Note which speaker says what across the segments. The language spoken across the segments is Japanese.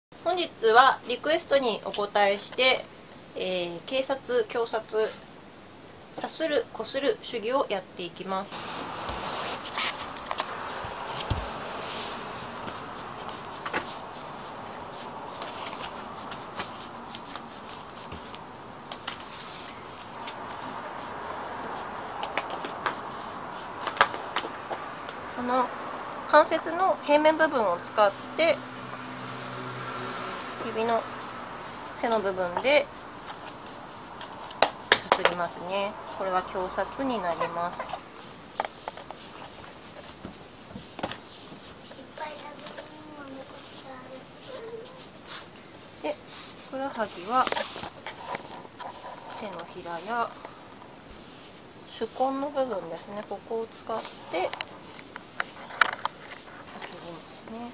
Speaker 1: 本日はリクエストにお答えして、警察、強殺、刺する、こする手技をやっていきます。この関節の平面部分を使って指の背の部分でさすりますね。これは強殺になります。で、ふくらはぎは手のひらや手根の部分ですね。ここを使ってさすりますね。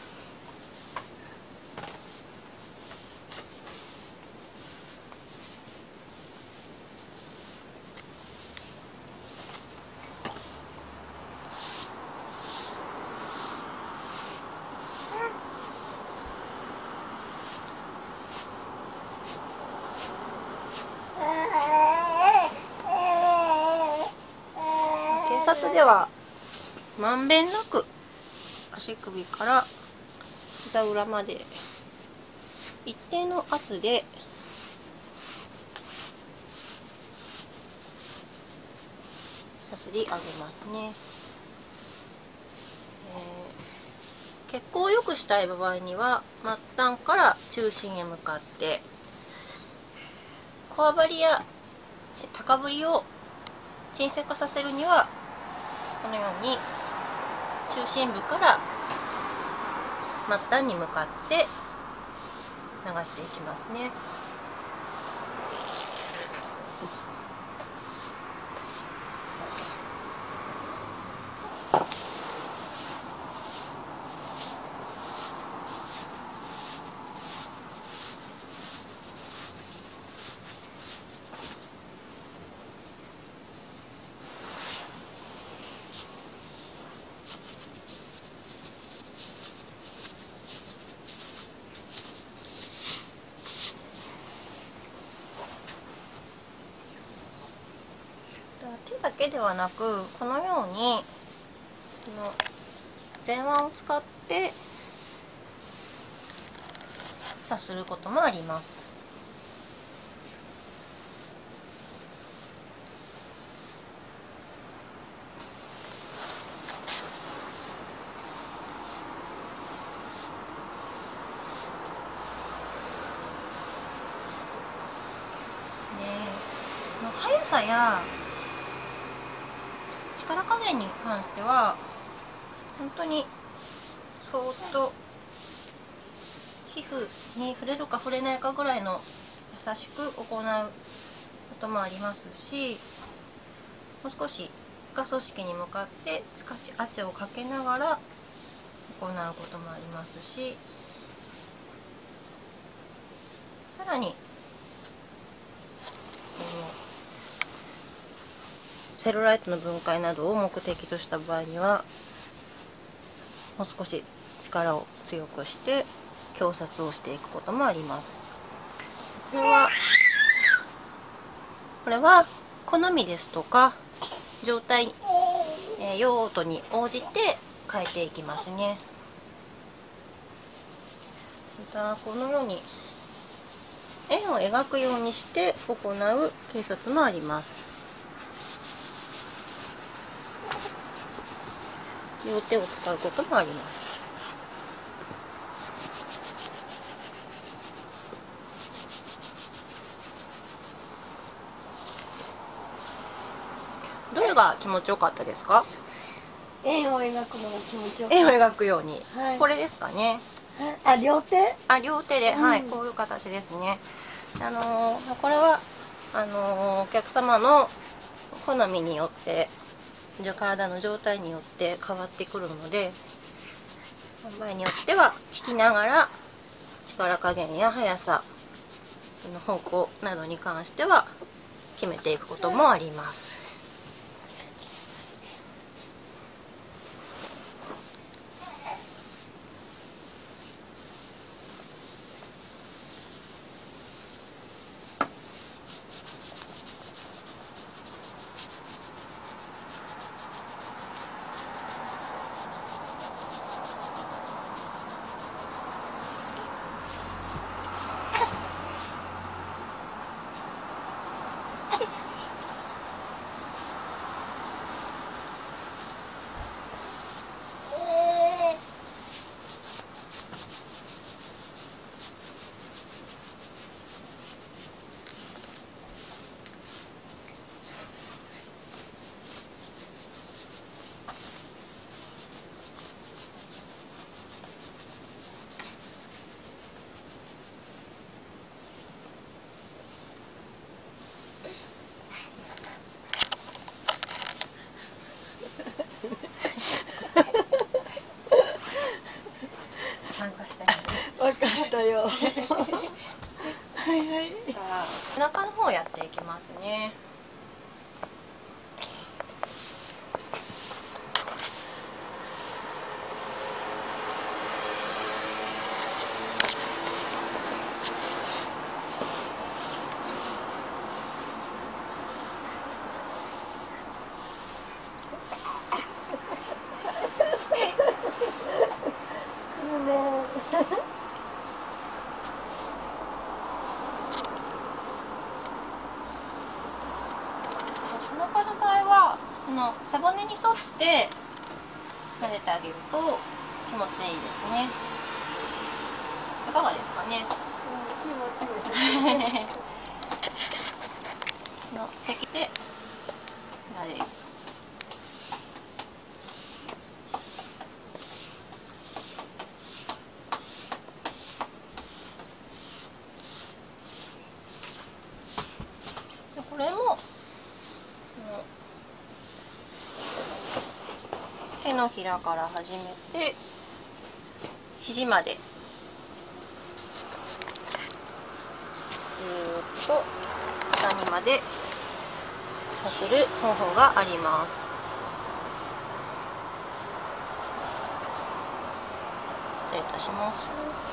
Speaker 1: 警察ではまんべんなく足首から膝裏まで一定の圧でさすり上げますね。血行を良くしたい場合には末端から中心へ向かってこわばりや高ぶりを沈静化させるにはこのように中心部から末端に向かって流していきますね。手だけではなくこのようにその前腕を使ってさすることもあります。速さや力加減に関しては本当にそーっと皮膚に触れるか触れないかぐらいの優しく行うこともありますし、もう少し皮下組織に向かって少し圧をかけながら行うこともありますし、さらにセルライトの分解などを目的とした場合にはもう少し力を強くして強殺をしていくこともあります。これは好みですとか状態、用途に応じて変えていきますね。またこのように円を描くようにして行う警察もあります。両手を使うこともあります。どれが気持ちよかったですか？
Speaker 2: 円を描くのが気持ちよかった。
Speaker 1: 円を描くように、
Speaker 2: はい、
Speaker 1: これですかね。
Speaker 2: あ、両手？
Speaker 1: 両手で、はい、こういう形ですね。これはお客様の好みによって体の状態によって変わってくるので、場合によっては引きながら力加減や速さの方向などに関しては決めていくこともあります。
Speaker 2: のよ。はいはい。
Speaker 1: さあ背中の方やっていきますね。背中の場合はこの背骨に沿って撫でてあげると気持ちいいですね。いかがですかね。の席で撫でる。これも手のひらから始めて肘までずーっと下にまでさせる方法があります。失礼いたします。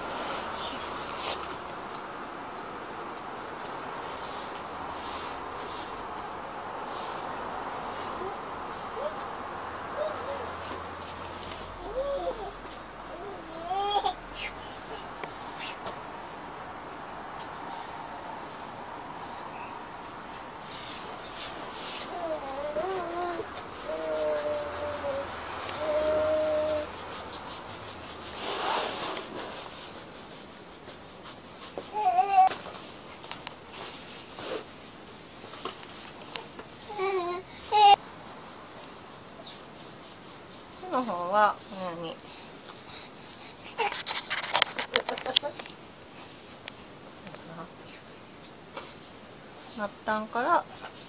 Speaker 1: 手の方はこのように末端から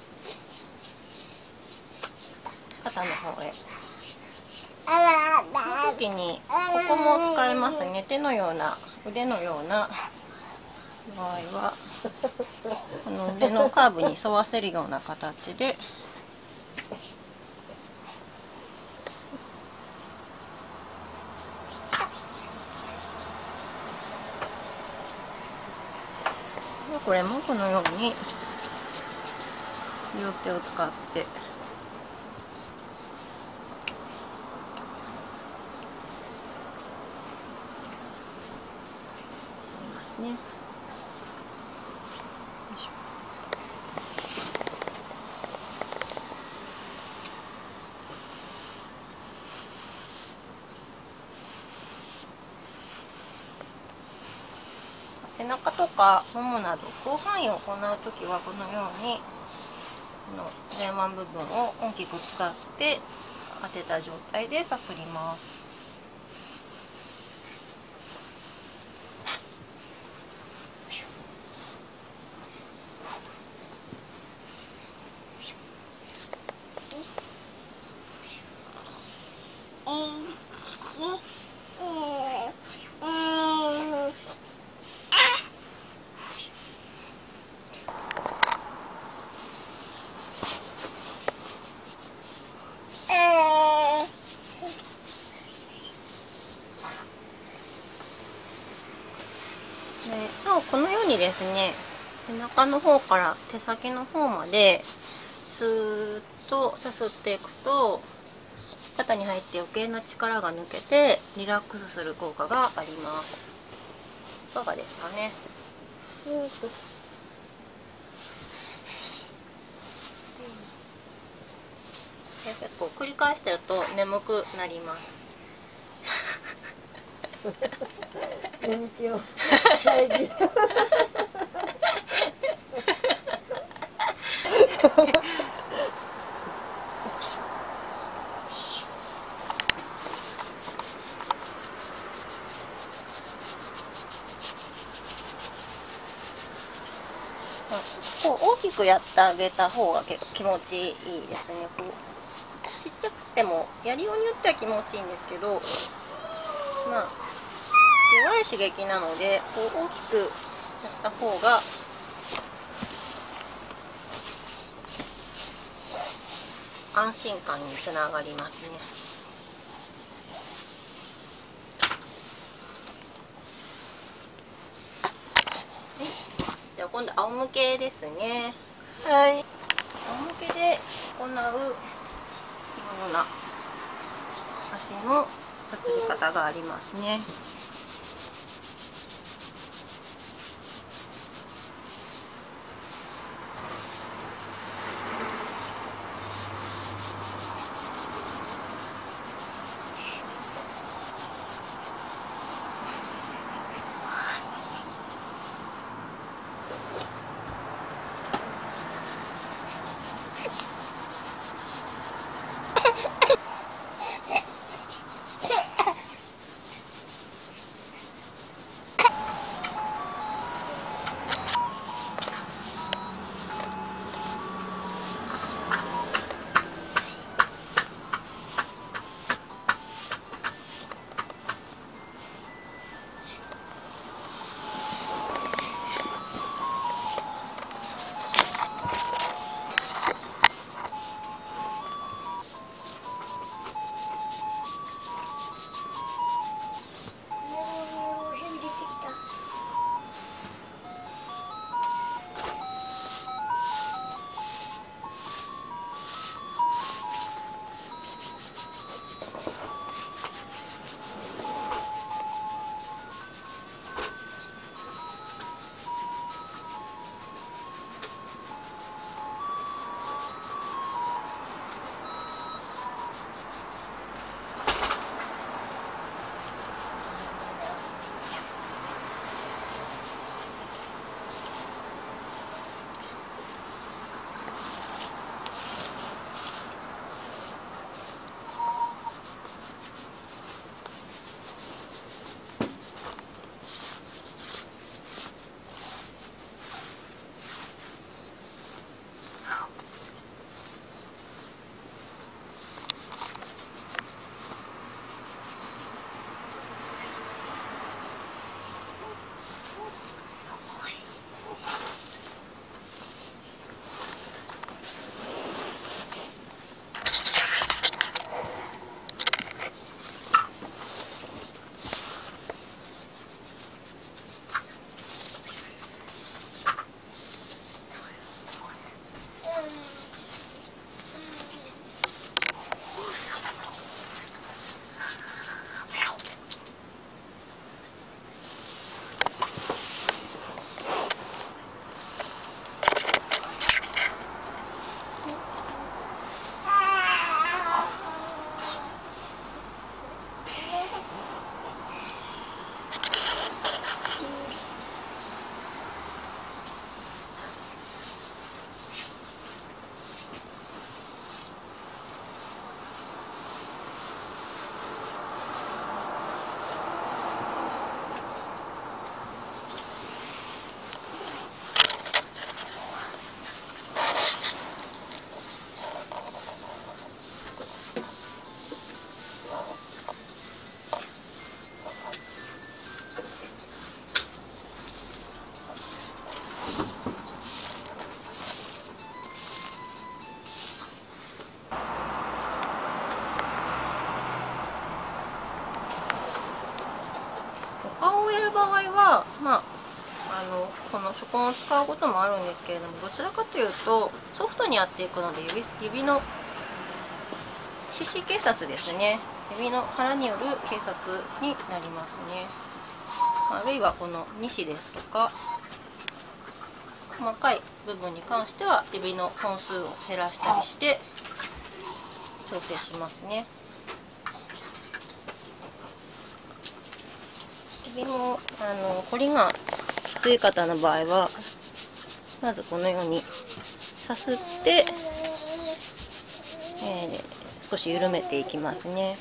Speaker 1: 肩の方へ。この時にここも使えますね。手のような腕のような場合はこの腕のカーブに沿わせるような形でこれもこのように両手を使ってますね。背中とかももなど広範囲を行うときはこのようにこの前腕部分を大きく使って当てた状態でさすります。なおこのようにですね、背中の方から手先の方までスーッとさすっていくと肩に入って余計な力が抜けてリラックスする効果があります。いかがですかね。スーッと結構繰り返してると眠くなります。
Speaker 2: 眠気を遮る。
Speaker 1: こう大きくやってあげた方が結構気持ちいいですね。こうちっちゃくてもやりようによっては気持ちいいんですけど、まあ弱い刺激なのでこう大きくやった方が安心感につながりますね。はい、では今度仰向けですね。
Speaker 2: はい。
Speaker 1: 仰向けで行うような足のさすり方がありますね。他をやる場合は、この手根を使うこともあるんですけれども、どちらかというとソフトにやっていくので指の四肢警察ですね、指の腹による警察になりますね。あるいはこの2指ですとか細かい部分に関しては指の本数を減らしたりして調整しますね。指も凝りがきつい方の場合はまずこのようにさすって、少し緩めていきますね。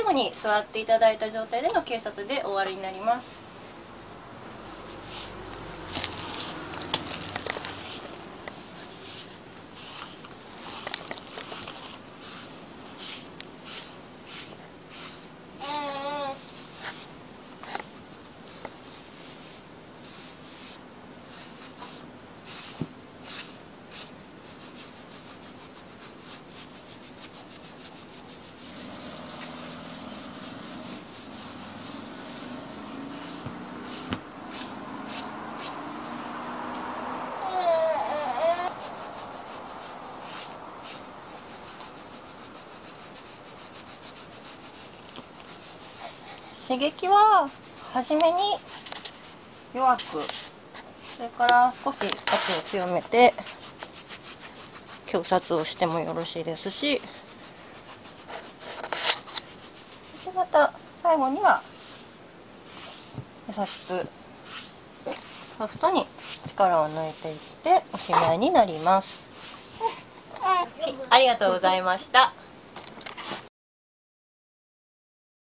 Speaker 1: 後に座っていただいた状態での警察で終わりになります。刺激は初めに弱く、それから少し圧を強めて矯察をしてもよろしいですし、また最後には優しくソフトに力を抜いていっておしまいになります。はい、ありがとうございました。